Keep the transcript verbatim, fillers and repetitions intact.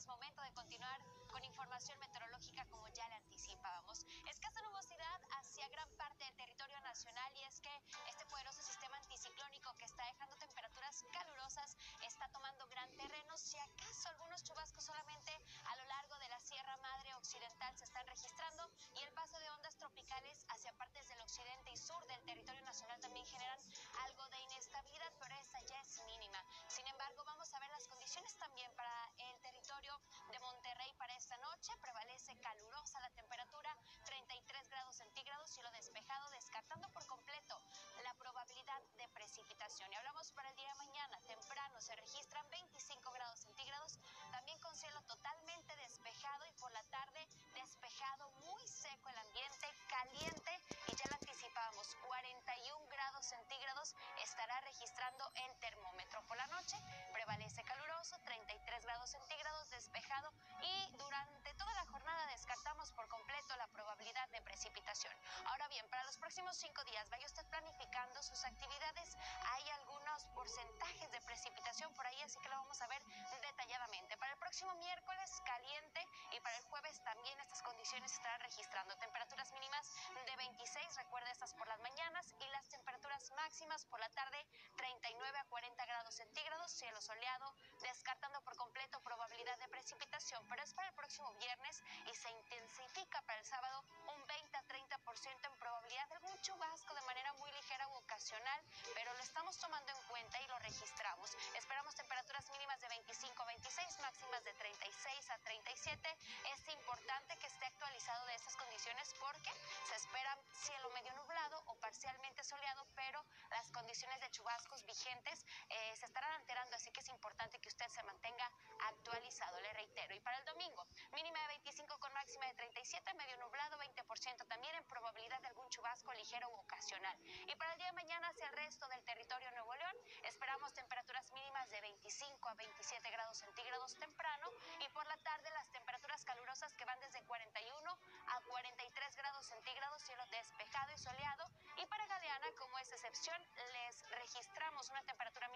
momento de continuar con información meteorológica como ya le anticipábamos. Escasa nubosidad hacia gran parte del territorio nacional y es que este poderoso sistema anticiclónico que está dejando temperaturas calurosas está tomando gran terreno. Si acaso algunos chubascos solamente a lo largo de la Sierra Madre Occidental se están registrando y el paso de ondas tropicales hacia partes del occidente y sur del territorio nacional también generan algo de inestabilidad, pero esa ya es mínima. Sin embargo, vamos a ver las condiciones también para el territorio de Monterrey para esta noche. Prevalece calurosa la temperatura, treinta y tres grados centígrados, cielo despejado, descartando por completo la probabilidad de precipitación. Y hablamos para el día de mañana, temprano se registran veinticinco grados centígrados, también con cielo totalmente despejado y por la tarde despejado, muy seco el ambiente, caliente y ya lo anticipábamos, cuarenta y un grados centígrados estará registrando el termómetro. Por la noche prevalece caluroso, treinta y tres grados centígrados, despejado y durante toda la jornada descartamos por completo la probabilidad de precipitación. Ahora bien, para los próximos cinco días vaya usted planificando sus actividades. Hay algunos porcentajes de precipitación por ahí, así que lo vamos a ver detalladamente. Para el próximo miércoles caliente y para el jueves también estas condiciones estarán registrando temperaturas mínimas de veintiséis, recuerde estas por las mañanas, y las temperaturas máximas por la tarde treinta y nueve a cuarenta grados centígrados, cielo soleado, descartando por completo probabilidad de precipitación, pero es para el próximo viernes y se intensifica para el sábado un veinte a treinta por ciento en probabilidad de algún chubasco de manera muy ligera u ocasional, pero lo estamos tomando en cuenta y lo registramos. Esperamos temperaturas mínimas de veinticinco a veintiséis, máximas de treinta y seis a treinta y siete. Es importante que esté actualizado de estas condiciones porque se espera cielo medio nublado o parcialmente soleado, pero las condiciones de chubascos vigentes eh, se estarán alterando, así que es importante que usted se mantenga actualizado, le reitero. Y para el domingo, mínima de veinticinco con máxima de treinta y siete, medio nublado, veinte por ciento también en probabilidad de algún chubasco ligero u ocasional. Y para el día de mañana hacia el resto del territorio Nuevo León, esperamos temperaturas mínimas de veinticinco a veintisiete grados centígrados temprano y por la tarde las temperaturas calurosas que van desde cuarenta y uno a cuarenta y tres grados centígrados, cielo despejado y soleado. Y para Galeana, como es excepción, les registramos una temperatura